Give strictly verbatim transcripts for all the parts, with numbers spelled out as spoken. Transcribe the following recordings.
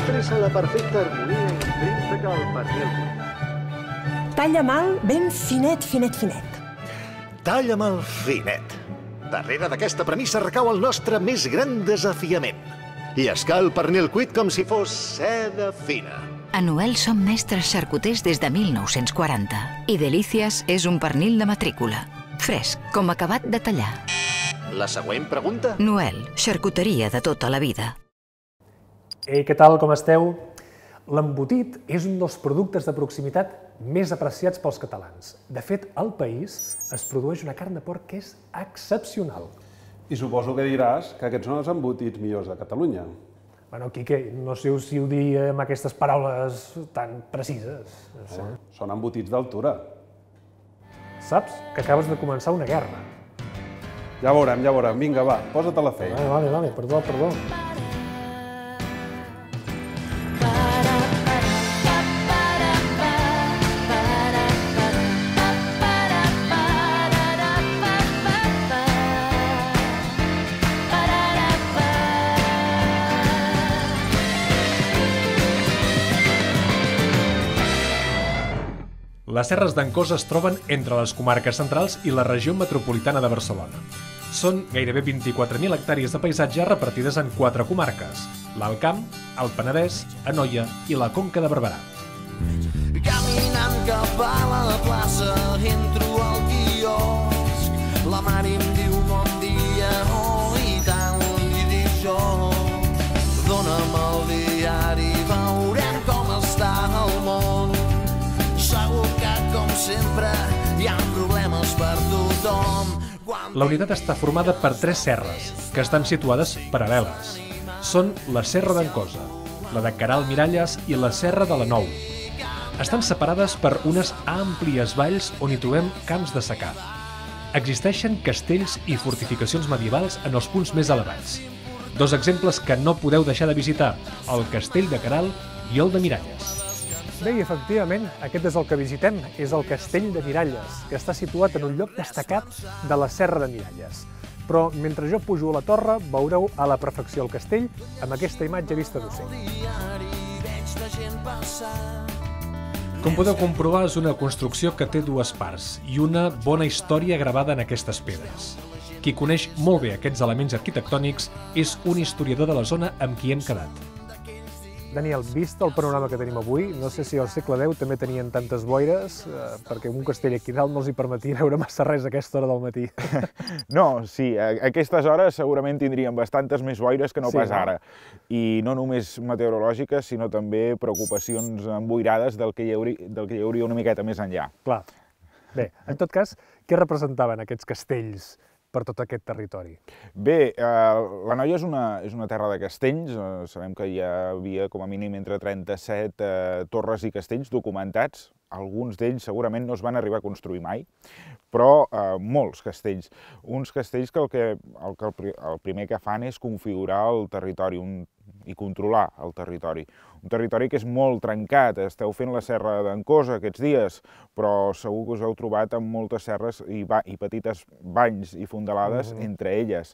expressa la perfecta harmonia intrínseca al pernil cuit. Talla mal ben finet, finet, finet. Talla mal finet. Darrere d'aquesta premissa recau el nostre més gran desafiament. Llescar el pernil cuit com si fos seda fina. A Noel som mestres xarcuters des de mil nou-cents quaranta i Delícies és un pernil de matrícula. Fresc, com acabat de tallar. La següent pregunta? Noel, xarcuteria de tota la vida. Ei, què tal, com esteu? L'embotit és un dels productes de proximitat més apreciats pels catalans. De fet, al país es produeix una carn de porc que és excepcional. I suposo que diràs que aquests són els embotits millors de Catalunya. Bueno, Quique, no sé si ho diria amb aquestes paraules tan precises. Eh? Són embotits d'altura. Saps que acabes de començar una guerra. Ja veurem, ja veurem. Vinga, va, posa't a la feina. Vale, vale, vale, perdó, perdó. Les Serres d'en Cosa es troben entre les comarques centrals i la regió metropolitana de Barcelona. Són gairebé vint-i-quatre mil hectàrees de paisatge repartides en quatre comarques: l'Alt Camp, el Penedès, Anoia i la Conca de Barberà. Caminant cap a la plaça, entro al quiosc. La mare em diu bon dia, oh, i tant, li dic jo. Dóna'm el diari, veurem com està el món. Segur que, com sempre, hi ha problemes per tothom. La unitat està formada per tres serres, que estan situades paral·leles. Són la Serra d'en Cosa, la de Queralt Miralles i la Serra de la Nou. Estan separades per unes àmplies valls on hi trobem camps de secà. Existeixen castells i fortificacions medievals en els punts més elevats. Dos exemples que no podeu deixar de visitar, el castell de Queralt i el de Miralles. Bé, i efectivament, aquest és el que visitem, és el castell de Miralles, que està situat en un lloc destacat de la Serra de Miralles. Però mentre jo pujo a la torre, veureu a la perfecció el castell amb aquesta imatge vista d'ocell. Com podeu comprovar, és una construcció que té dues parts i una bona història gravada en aquestes pedres. Qui coneix molt bé aquests elements arquitectònics és un historiador de la zona amb qui hem quedat. Daniel, vist el panorama que tenim avui, no sé si al segle deu també tenien tantes boires, eh, perquè un castell aquí dalt no els hi permetia veure massa res a aquesta hora del matí. No, sí, a aquestes hores segurament tindríem bastantes més boires que no Sí, pas no? ara. I no només meteorològiques, sinó també preocupacions emboirades del que hi hauria, del que hi hauria una miqueta més enllà. Clar. Bé, en tot cas, què representaven aquests castells per tot aquest territori? Bé, eh, l'Anoia és una, és una terra de castells. Eh, sabem que hi havia com a mínim entre trenta-set eh, torres i castells documentats. Alguns d'ells segurament no es van arribar a construir mai, però eh, molts castells. Uns castells que el, que, el, que el, el primer que fan és configurar el territori un, i controlar el territori. Un territori que és molt trencat. Esteu fent la Serra d'en Cosa aquests dies, però segur que us heu trobat amb moltes serres i, va, i petites banys i fondalades mm-hmm. entre elles.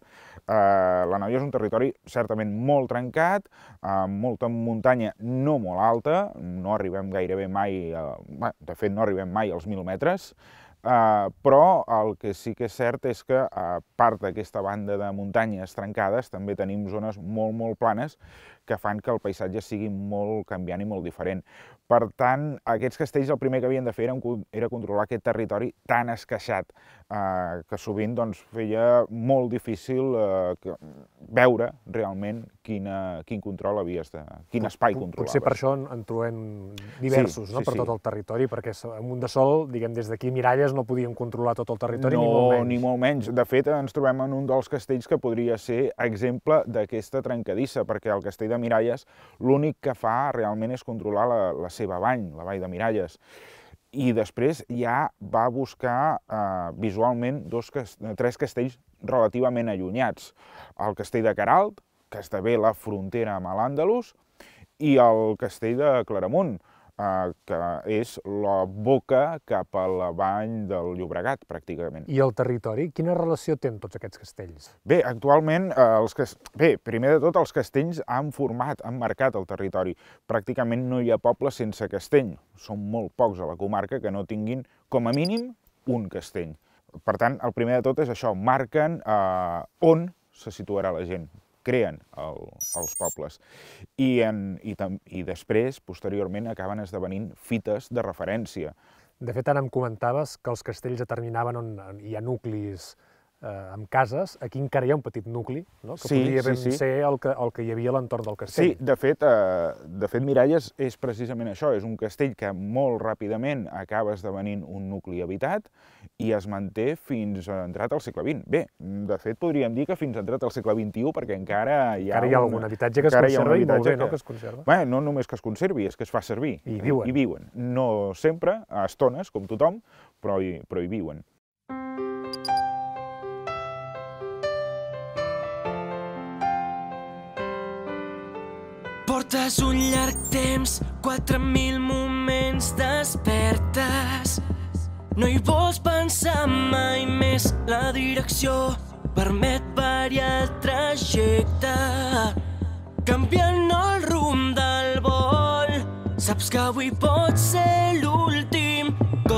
Eh, l'Anoia és un territori certament molt trencat, amb molta muntanya no molt alta, no arribem gairebé mai, a, bé, de fet no arribem mai als mil metres, Uh, però el que sí que és cert és que, a part d'aquesta banda de muntanyes trencades, també tenim zones molt, molt planes que fan que el paisatge sigui molt canviant i molt diferent. Per tant, aquests castells el primer que havien de fer era, era controlar aquest territori tan esqueixat, eh, que sovint doncs, feia molt difícil eh, que, veure realment quina, quin control havies de... quin espai controlaves. Potser per això en, en trobem diversos, sí, no? sí, per sí. tot el territori, perquè amunt de sol, diguem, des d'aquí Miralles no podíem controlar tot el territori, no, ni molt menys. ni molt menys. De fet, ens trobem en un dels castells que podria ser exemple d'aquesta trencadissa, perquè el castell de Miralles l'únic que fa realment és controlar la, la seva vall, la vall de Miralles. I després ja va buscar eh, visualment dos, tres castells relativament allunyats. El castell de Queralt, que esdevé la frontera amb l'Àndalus, i el castell de Claramunt, que és la boca cap a la vall del Llobregat, pràcticament. I el territori? Quina relació té amb tots aquests castells? Bé, actualment, els que... Bé, primer de tot, els castells han format, han marcat el territori. Pràcticament no hi ha poble sense castell. Són molt pocs a la comarca que no tinguin, com a mínim, un castell. Per tant, el primer de tot és això, marquen eh, on se situarà la gent, creen el, els pobles. I, en, i, I després, posteriorment, acaben esdevenint fites de referència. De fet, ara em comentaves que els castells determinaven on hi ha nuclis eh, amb cases. Aquí encara hi ha un petit nucli, no? Que sí, podria ben sí, sí. ser el que, el que hi havia a l'entorn del castell. Sí, de fet, eh, de fet, Miralles és precisament això, és un castell que molt ràpidament acaba esdevenint un nucli habitat i es manté fins entrat al segle vint. Bé, de fet, podríem dir que fins entrat al segle vint-i-u, perquè encara hi ha, encara hi ha un, algun habitatge que es conserva i molt bé, no?, que es conserva. Bé, no només que es conservi, és que es fa servir. I hi viuen. I viuen. No sempre, a estones, com tothom, però hi, però hi viuen. Portes un llarg temps, quatre mil moments despertes. No hi vols pensar mai més, la direcció permet variar el trajecte. Canviant el rumb del vol, saps que avui pot ser l'últim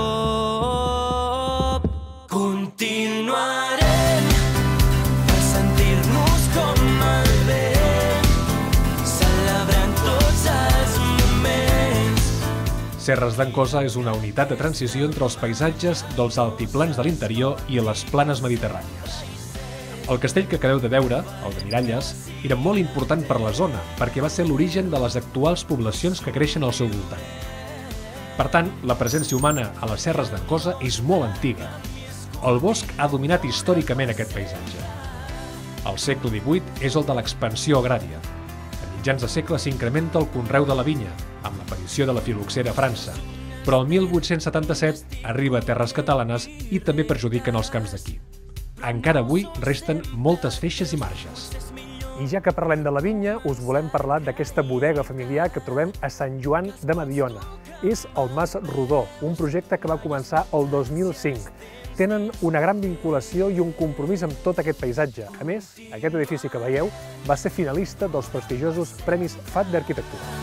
cop. Continuarem per sentir-nos com el vent, celebrant tots els moments. Serres d'en Cosa és una unitat de transició entre els paisatges dels altiplans de l'interior i les planes mediterrànies. El castell que acabeu de veure, el de Miralles, era molt important per la zona, perquè va ser l'origen de les actuals poblacions que creixen al seu voltant. Per tant, la presència humana a les Serres d'en Cosa és molt antiga. El bosc ha dominat històricament aquest paisatge. El segle divuit és el de l'expansió agrària. A mitjans de segle s'incrementa el conreu de la vinya, amb l'aparició de la filoxera a França, però el mil vuit-cents setanta-set arriba a terres catalanes i també perjudiquen els camps d'aquí. Encara avui resten moltes feixes i marges. I ja que parlem de la vinya, us volem parlar d'aquesta bodega familiar que trobem a Sant Joan de Mediona. És el Mas Rodó, un projecte que va començar el dos mil cinc. Tenen una gran vinculació i un compromís amb tot aquest paisatge. A més, aquest edifici que veieu va ser finalista dels prestigiosos Premis F A T d'Arquitectura.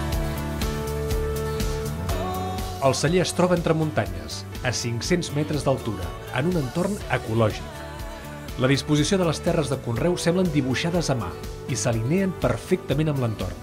El celler es troba entre muntanyes, a cinc-cents metres d'altura, en un entorn ecològic. La disposició de les terres de conreu semblen dibuixades a mà i s'alineen perfectament amb l'entorn.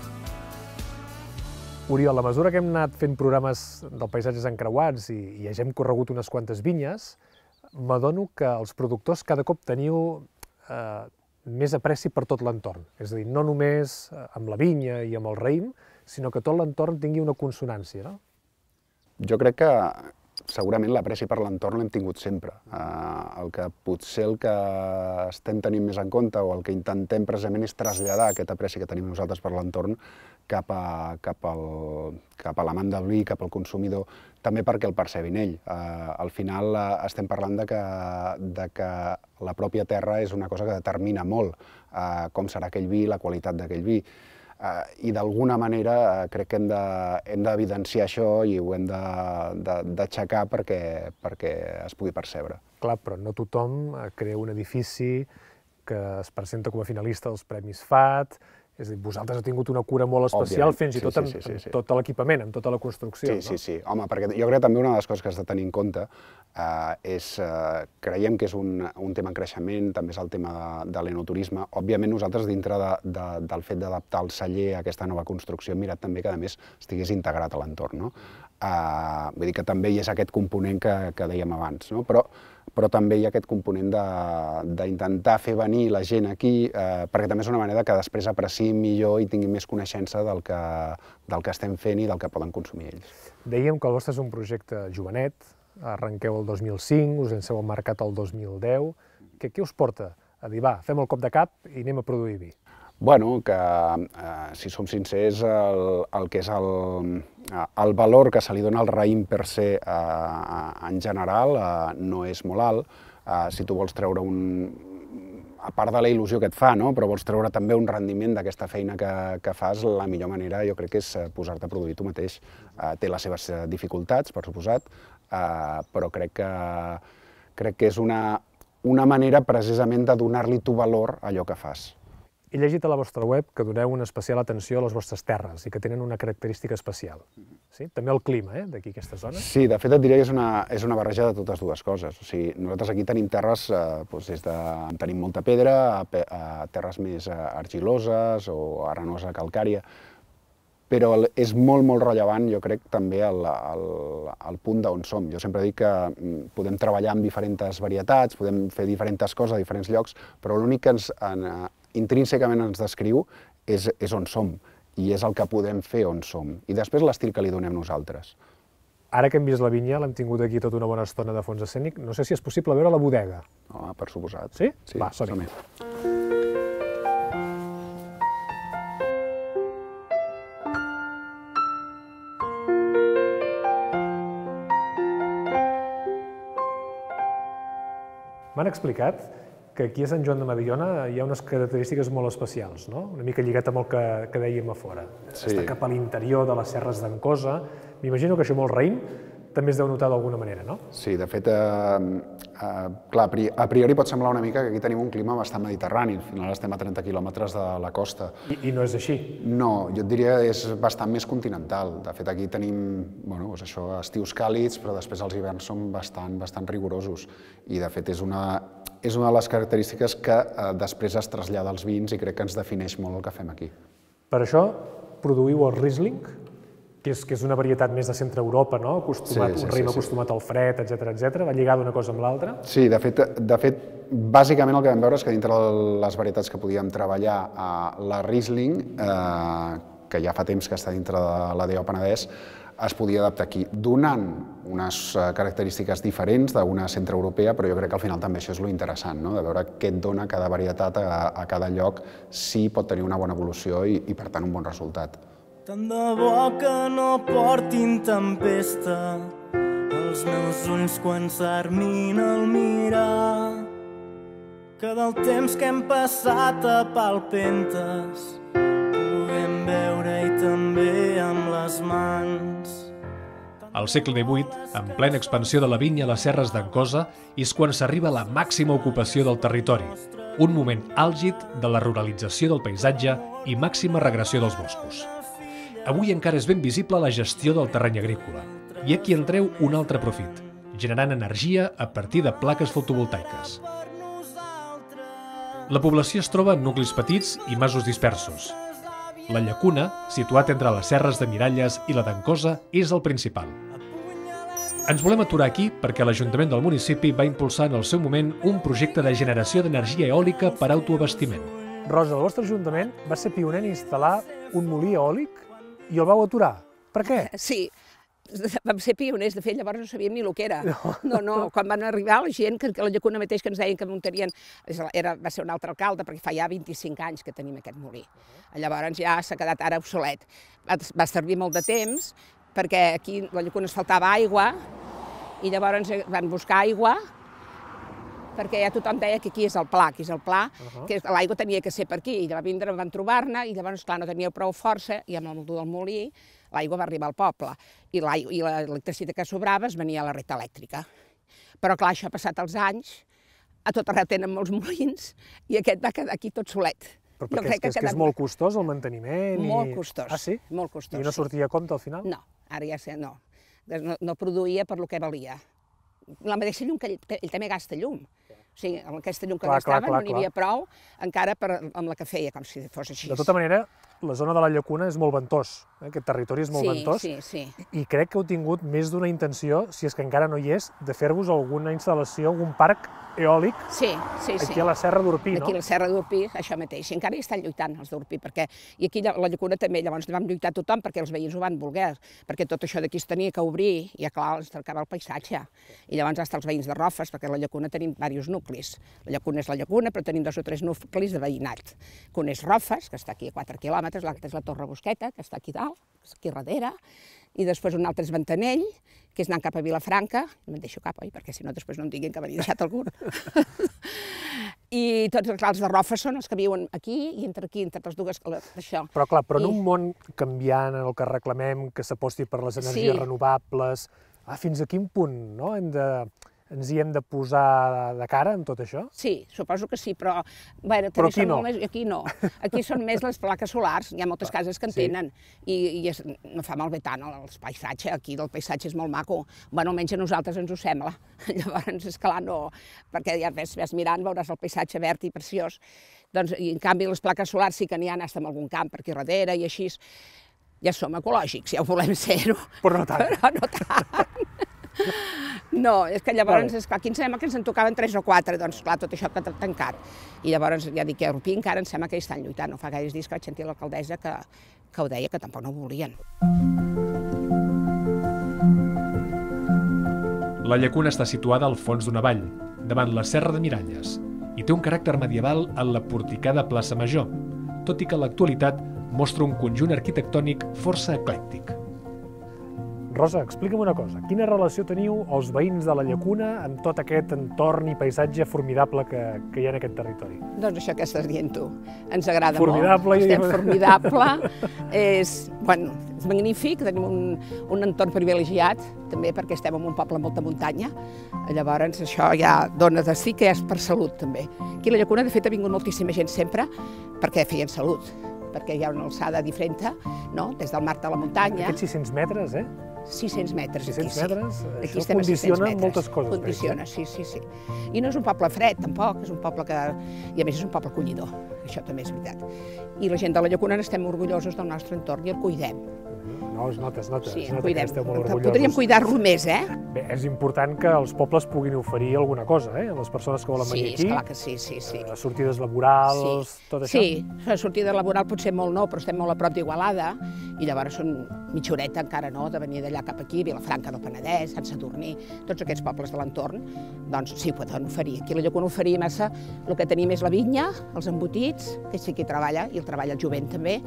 Oriol, a mesura que hem anat fent programes del paisatges encreuats i, i hagem corregut unes quantes vinyes, m'adono que els productors cada cop teniu eh, més apreci per tot l'entorn. És a dir, no només amb la vinya i amb el raïm, sinó que tot l'entorn tingui una consonància, no? Jo crec que segurament l'apreci per l'entorn l'hem tingut sempre. Eh, el que potser el que estem tenint més en compte o el que intentem precisament és traslladar aquest apreci que tenim nosaltres per l'entorn cap a, cap al, cap a l'amant del vi, cap al consumidor, també perquè el percebin ell. Eh, al final eh, estem parlant de que, de que la pròpia terra és una cosa que determina molt eh, com serà aquell vi, la qualitat d'aquell vi. Uh, I d'alguna manera uh, crec que hem d'evidenciar això i ho hem d'aixecar perquè, perquè es pugui percebre. Clar, però no tothom crea un edifici que es presenta com a finalista dels Premis F A T, és a dir, vosaltres heu tingut una cura molt especial, fins i tot amb, sí, sí, sí, sí. amb tot l'equipament, amb tota la construcció. Sí, no? sí, sí. Home, perquè jo crec que també una de les coses que has de tenir en compte eh, és, eh, creiem que és un, un tema en creixement, també és el tema de, de l'enoturisme. Òbviament nosaltres, dintre de, de, del fet d'adaptar el celler a aquesta nova construcció, hem mirat també que, a més, estigués integrat a l'entorn, no? Eh, vull dir que també hi és aquest component que, que dèiem abans, no? Però, però també hi ha aquest component d'intentar fer venir la gent aquí, eh, perquè també és una manera que després apreciïn millor i tinguin més coneixença del que, del que estem fent i del que poden consumir ells. Dèiem que el vostre és un projecte jovenet, arrenqueu el dos mil cinc, us lanceu al mercat el dos mil deu. Què, què us porta a dir, va, fem el cop de cap i anem a produir vi? Bueno, que, eh, si som sincers, el, el que és el, el valor que se li dona al raïm per se eh, en general eh, no és molt alt. Eh, si tu vols treure un, a part de la il·lusió que et fa, no? Però vols treure també un rendiment d'aquesta feina que, que fas, la millor manera jo crec que és posar-te a produir tu mateix. Uh, té les seves dificultats, per suposat, uh, però crec que, crec que és una, una manera precisament de donar-li tu valor a allò que fas. He llegit a la vostra web que doneu una especial atenció a les vostres terres i que tenen una característica especial. Sí? També el clima, eh, d'aquí aquesta zona? Sí, de fet et diré que és una, és una barreja de totes dues coses. O sigui, nosaltres aquí tenim terres, eh, doncs des de... tenim molta pedra, a, a terres més argiloses o arenosa calcària, però és molt, molt rellevant, jo crec, també el, el, el punt d'on som. Jo sempre dic que podem treballar amb diferents varietats, podem fer diferents coses a diferents llocs, però l'únic que ens, en, intrínsecament ens descriu és, és on som, i és el que podem fer on som, i després l'estil que li donem nosaltres. Ara que hem vist la vinya, l'hem tingut aquí tota una bona estona de fons escènic, no sé si és possible veure la bodega. Home, per suposat. Sí? Sí, va, som-hi. M'han explicat que aquí a Sant Joan de Mediona hi ha unes característiques molt especials, no? Una mica lligat amb el que, que dèiem a fora. Sí. Està cap a l'interior de les serres d'en Cosa. M'imagino que això amb el raïm també es deu notar d'alguna manera, no? Sí, de fet, eh, eh, clar, a priori pot semblar una mica que aquí tenim un clima bastant mediterrani, al final estem a trenta quilòmetres de la costa. I, I no és així? No, jo et diria que és bastant més continental. De fet, aquí tenim, bueno, doncs això, estius càlids, però després els hiverns són bastant, bastant rigorosos. I, de fet, és una, és una de les característiques que eh, després es trasllada als vins i crec que ens defineix molt el que fem aquí. Per això produïu el Riesling, que és, que és una varietat més de centre Europa, no? Acostumat, sí, sí, un raïm sí, sí. acostumat al fred, etcètera, etcètera. Va lligada una cosa amb l'altra? Sí, de fet, de fet, bàsicament el que vam veure és que dintre de les varietats que podíem treballar, eh, la Riesling, eh, que ja fa temps que està dintre de l'A D O Penedès, es podia adaptar aquí, donant unes característiques diferents d'una centreeuropea, però jo crec que al final també això és lo interessant, no? De veure què et dona cada varietat a, a cada lloc, si pot tenir una bona evolució i, i per tant, un bon resultat. Tant de bo que no portin tempesta els meus ulls quan s'armin al mirar, que del temps que hem passat a palpentes puguem veure i també amb les mans. Al segle divuit, en plena expansió de la vinya a les serres d'en Cosa, és quan s'arriba a la màxima ocupació del territori, un moment àlgid de la ruralització del paisatge i màxima regressió dels boscos. Avui encara és ben visible la gestió del terreny agrícola, i aquí en treu un altre profit, generant energia a partir de plaques fotovoltaiques. La població es troba en nuclis petits i masos dispersos. La llacuna, situat entre les serres de Miralles i la d'en Cosa, és el principal. Ens volem aturar aquí perquè l'Ajuntament del municipi va impulsar en el seu moment un projecte de generació d'energia eòlica per autoabastiment. Rosa, el vostre Ajuntament va ser pioner en instal·lar un molí eòlic i el vau aturar. Per què? Sí, vam ser pioners, de fet, llavors no sabíem ni el que era. No, no, quan van arribar la gent, que la Llacuna mateix que ens deien que muntarien, era, va ser un altre alcalde, perquè fa ja vint-i-cinc anys que tenim aquest molí. Llavors ja s'ha quedat ara obsolet. Va servir molt de temps, perquè aquí a la Llacuna es faltava aigua, i llavors van buscar aigua, perquè ja tothom deia que aquí és el pla, que és el pla, que l'aigua tenia que ser per aquí, i va vindre, van trobar-ne, i llavors, clar, no tenia prou força, i amb el del molí l'aigua va arribar al poble, i l'electricitat que sobrava es venia a la reta elèctrica. Però, clar, això ha passat els anys, a tot arreu tenen molts molins, i aquest va quedar aquí tot solet. Però perquè és que és molt costós el manteniment? Molt costós. Ah, sí? Molt costós. I no sortia a compte al final? No, ara ja sé, no. No produïa per lo que valia. La mateixa llum, que ell també gasta llum. O sigui, amb aquesta llum que gastava no n'hi havia prou, encara amb la que feia, com si fos així. De tota manera, la zona de la Llacuna és molt ventós, aquest territori és molt ventós, i crec que heu tingut més d'una intenció, si és que encara no hi és, de fer-vos alguna instal·lació, algun parc eòlic aquí a la Serra d'Orpí, no? Aquí a la Serra d'Orpí, això mateix, i encara hi estan lluitant els d'Orpí, i aquí a la Llacuna també, llavors vam lluitar tothom perquè els veïns ho van voler, perquè tot això d'aquí es tenia que obrir, i clar, ens trencava el paisatge, i llavors hasta els veïns de Rofes, perquè a la Llacuna tenim diversos nuclis. La Llacuna és la Llacuna, però tenim dos o tres nuclis de veïnat. Un és Rofes, que està aquí a quatre quilòmetres, l'altre és la Torre Busqueta, que està aquí dalt, aquí darrere, i després un altre és Ventanell, que és anant cap a Vilafranca, no me'n deixo cap, oi? Perquè si no després no em diguin que m'havia deixat algun. I tots els clars de rofa són els que viuen aquí i entre aquí, entre les dues, això. Però clar, però en un món canviant en el que reclamem que s'aposti per les energies renovables, fins a quin punt ens hi hem de posar de cara amb tot això? Sí, suposo que sí, però també són molt més... Aquí no. Aquí són més les plaques solars, hi ha moltes cases que en tenen i no fa malbé tant el paisatge, aquí el paisatge és molt maco. Bé, almenys a nosaltres ens ho sembla. Llavors, és clar, no... Perquè ja ves mirant, veuràs el paisatge verd i preciós. Doncs, i en canvi, les plaques solars sí que n'hi ha, estem en algun camp per aquí darrere i així. Ja som ecològics, ja ho volem ser-ho. Però no tant. Però no tant. No, és que llavors, esclar, aquí em sembla que ens en tocaven tres o quatre, doncs clar, tot això que ha tancat. I llavors, ja dic que a Rupí encara em sembla que hi estan lluitant. No fa gaires dies que vaig sentir l'alcaldessa que ho deia, que tampoc no ho volien. La llacuna està situada al fons d'una vall, davant la Serra de Miralles, i té un caràcter medieval en la porticada plaça Major, tot i que en l'actualitat mostra un conjunt arquitectònic força eclèctic. Rosa, explica'm una cosa. Quina relació teniu els veïns de la llacuna amb tot aquest entorn i paisatge formidable que hi ha en aquest territori? Doncs això que estàs dient tu. Ens agrada molt. Formidable. Estem formidable. És, bueno, és magnífic, tenim un entorn privilegiat, també perquè estem en un poble amb molta muntanya. Llavors això ja dona de sí que és per salut, també. Aquí a la llacuna, de fet, ha vingut moltíssima gent sempre perquè feien salut, perquè hi ha una alçada diferent, no?, des del mar de la muntanya. Aquests sis-cents metres, eh? sis-cents metres, aquí, sí. sis-cents metres, això condiciona moltes coses. Condiciona, sí, sí, sí. I no és un poble fred, tampoc, és un poble que... I a més és un poble acollidor, això també és veritat. I la gent de la llacuna n'estem orgullosos del nostre entorn i el cuidem. No, es nota, es nota, sí, es nota que esteu molt orgullosos. Podríem cuidar-lo més, eh? Bé, és important que els pobles puguin oferir alguna cosa, eh? Les persones que volen venir aquí. Sí, esclar que sí, sí, sí. Sortides laborals, tot això. Sí, la sortida laboral potser molt no, però estem molt a prop d'Igualada i llavors són mitja horeta encara no, de venir d'allà cap aquí, Vilafranca del Penedès, Sant Sadurní, tots aquests pobles de l'entorn, doncs sí, poden oferir. Aquí a la llacuna oferir massa, el que tenim és la vinya, els embotits, que sí que hi treballa, i el treballa el jovent també,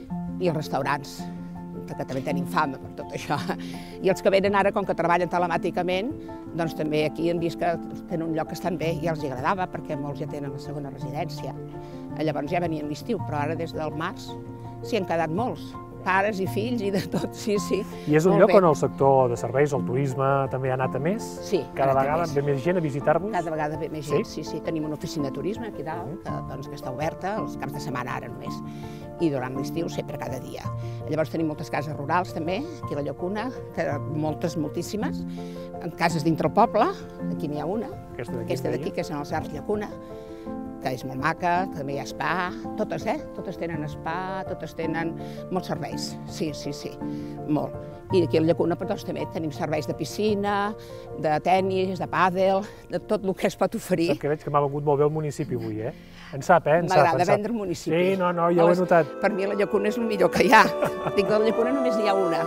i els restaurants, que també tenim fama per tot això. I els que venen ara, com que treballen telemàticament, doncs també aquí han vist que tenen un lloc que estan bé i els agradava, perquè molts ja tenen la segona residència. Llavors ja venien l'estiu, però ara des del març s'hi han quedat molts, pares i fills i de tot, sí, sí. I és un lloc on el sector de serveis, el turisme, també ha anat a més? Sí. Cada vegada ve més gent a visitar-vos? Cada vegada ve més gent, sí, sí. Tenim una oficina de turisme aquí dalt, que està oberta els caps de setmana ara només, i durant l'estiu sempre cada dia. Llavors tenim moltes cases rurals també, aquí a la llacuna, moltes, moltíssimes, cases dintre el poble, aquí n'hi ha una, aquesta d'aquí, que són els Arts Llacuna, que és molt maca, també hi ha spa, totes, eh? Totes tenen spa, totes tenen molts serveis, sí, sí, sí, molt. I aquí a la llacuna doncs, també tenim serveis de piscina, de tennis, de pàdel, de tot el que es pot oferir. Sap que veig que m'ha vengut molt bé el municipi avui, eh? En sap, eh? M'agrada vendre el municipi. Sí, no, no, ja ho he notat. Per mi la llacuna és el millor que hi ha. Dic que a la llacuna només n'hi ha una.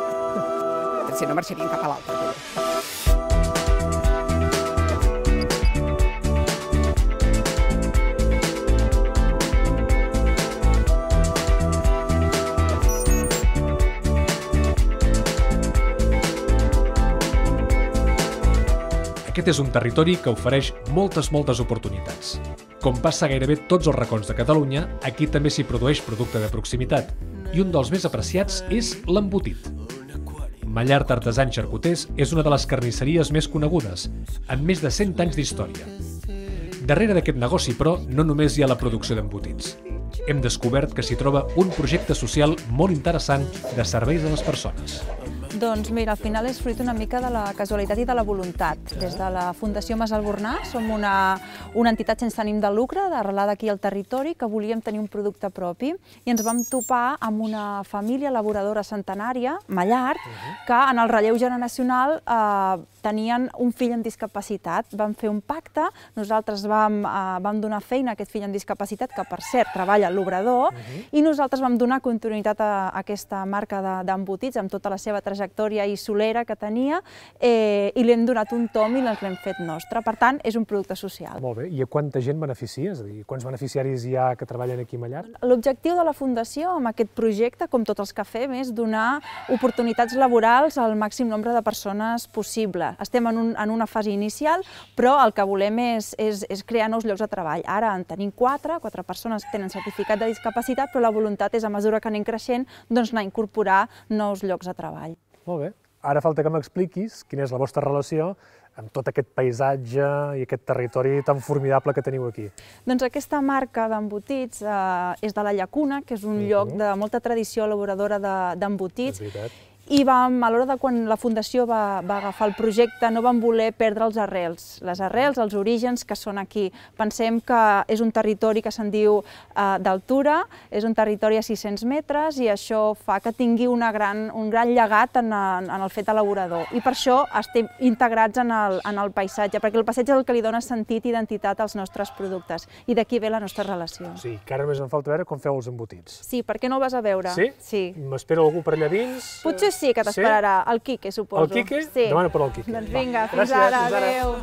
Si no, marxarien cap a l'altra. Aquest és un territori que ofereix moltes, moltes oportunitats. Com passa gairebé tots els racons de Catalunya, aquí també s'hi produeix producte de proximitat, i un dels més apreciats és l'embotit. Mallart Artesans Xarcuters és una de les carnisseries més conegudes, amb més de cent anys d'història. Darrere d'aquest negoci, però, no només hi ha la producció d'embotits. Hem descobert que s'hi troba un projecte social molt interessant de serveis a les persones. Doncs mira, al final és fruit una mica de la casualitat i de la voluntat. Des de la Fundació Mas Albornà som una, una entitat sense ànim de lucre, arrelada aquí al territori, que volíem tenir un producte propi i ens vam topar amb una família elaboradora centenària, Mallart, que en el relleu generacional eh, tenien un fill amb discapacitat. Vam fer un pacte, nosaltres vam, eh, vam donar feina a aquest fill amb discapacitat, que per cert treballa a l'obrador, i nosaltres vam donar continuïtat a, a aquesta marca d'embotits amb tota la seva trajectòria i solera que tenia, eh, i li hem donat un tom i l'hem fet nostre. Per tant, és un producte social. Molt bé. I a quanta gent beneficia? És a dir, quants beneficiaris hi ha que treballen aquí a Mallart? L'objectiu de la Fundació amb aquest projecte, com tots els que fem, és donar oportunitats laborals al màxim nombre de persones possibles. ara estem en, un, en una fase inicial, però el que volem és, és, és crear nous llocs de treball. Ara en tenim quatre, quatre persones que tenen certificat de discapacitat, però la voluntat és, a mesura que anem creixent, doncs anar a incorporar nous llocs de treball. Molt bé. Ara falta que m'expliquis quina és la vostra relació amb tot aquest paisatge i aquest territori tan formidable que teniu aquí. Doncs aquesta marca d'embotits eh, és de la Llacuna, que és un uh-huh. lloc de molta tradició elaboradora d'embotits. És veritat. I vam, a l'hora de quan la Fundació va, va agafar el projecte, no vam voler perdre els arrels, les arrels, els orígens que són aquí. Pensem que és un territori que se'n diu eh, d'altura, és un territori a sis-cents metres i això fa que tingui una gran, un gran llegat en, en, en el fet elaborador. I per això estem integrats en el, en el paisatge, perquè el paisatge és el que li dona sentit i identitat als nostres productes. I d'aquí ve la nostra relació. Sí, que ara només em falta veure com feu els embotits. Sí, per què no ho vas a veure? Sí? Sí. M'espera algú per allà dins? Potser sí que t'esperarà, sí? El Quique, suposo. El Quique? Sí. Demano per al Quique. Doncs vinga, Va. fins Gràcies, ara, fins ara. adéu.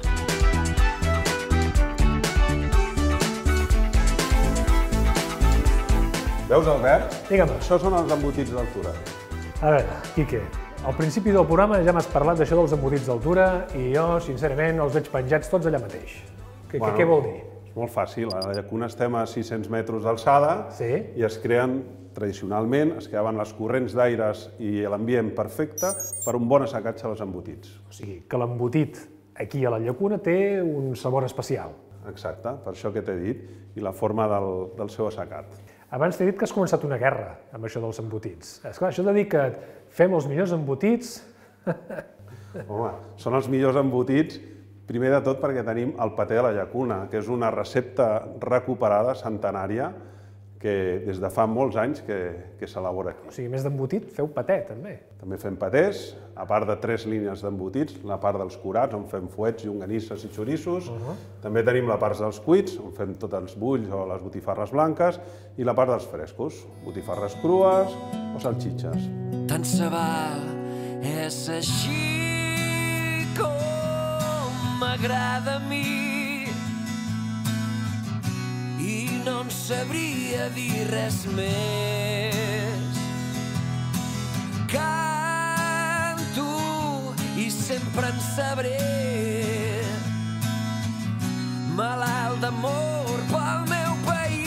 Veus, Albert? Digue'm. Això són els embotits d'altura. A veure, Quique, al principi del programa ja m'has parlat d'això dels embotits d'altura i jo, sincerament, els veig penjats tots allà mateix. Què, Bueno, què vol dir? És molt fàcil. A la Llacuna estem a sis-cents metres d'alçada Sí. i es creen, tradicionalment, es creaven les corrents d'aires i l'ambient perfecte per un bon assecatge als embotits. O sigui, que l'embotit aquí a la Llacuna té un sabor especial. Exacte, per això que t'he dit, i la forma del, del seu assecat. Abans t'he dit que has començat una guerra amb això dels embotits. Esclar, això de dir que fem els millors embotits... Home, són els millors embotits, primer de tot perquè tenim el paté de la Llacuna, que és una recepta recuperada, centenària, que des de fa molts anys que, que s'elabora aquí. O sigui, més d'embotit, feu paté, també. També fem patés, a part de tres línies d'embotits, la part dels curats, on fem fuets, llonganisses i xorissos. Uh-huh. També tenim la part dels cuits, on fem tots els bulls o les botifarres blanques, i la part dels frescos, botifarres crues o salxitxes. Tant se val, és així com m'agrada a mi. I no en sabria dir res més. Canto i sempre en sabré, malalt d'amor pel meu país.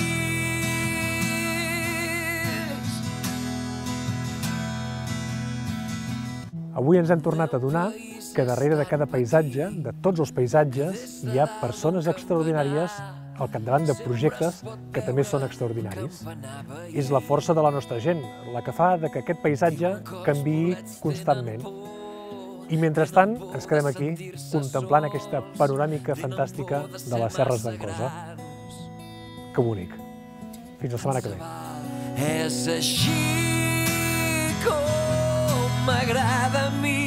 Avui ens hem tornat a adonar que darrere de cada paisatge, de tots els paisatges, hi ha persones extraordinàries al capdavant de projectes que també són extraordinaris. És la força de la nostra gent, la que fa que aquest paisatge canviï constantment. I mentrestant ens quedem aquí contemplant aquesta panoràmica fantàstica de les serres d'en Cosa. Que bonic. Fins la setmana que ve. És així com m'agrada a mi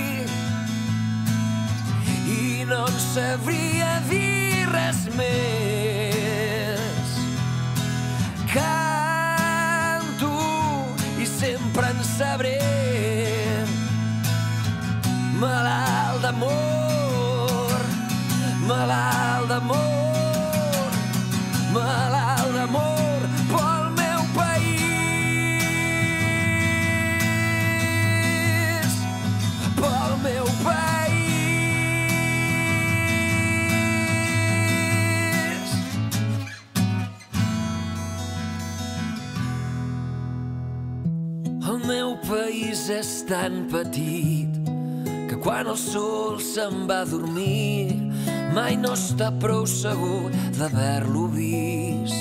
i no en sabria dir res més. Canto i sempre en sabré, malalt d'amor, malalt d'amor, malalt d'amor pel meu país, pel meu país. El meu país és tan petit que quan el sol se'n va a dormir mai no està prou segur d'haver-lo vist.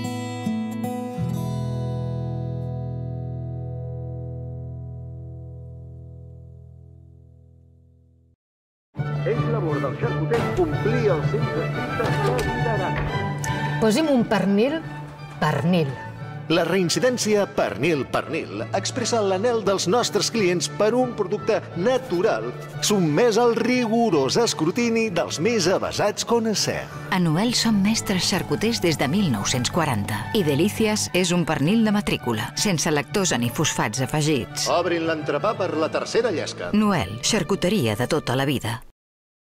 És labor del xarcuter complir els seus estrictes de lideratge. Posem un pernil, pernil. La reincidència pernil-pernil expressa l'anhel dels nostres clients per un producte natural, sotmès al rigorós escrutini dels més avesats conèixer. A Noel som mestres xarcuters des de mil nou-cents quaranta i Delícies és un pernil de matrícula, sense lactosa ni fosfats afegits. Obrin l'entrepà per la tercera llesca. Noel, xarcuteria de tota la vida.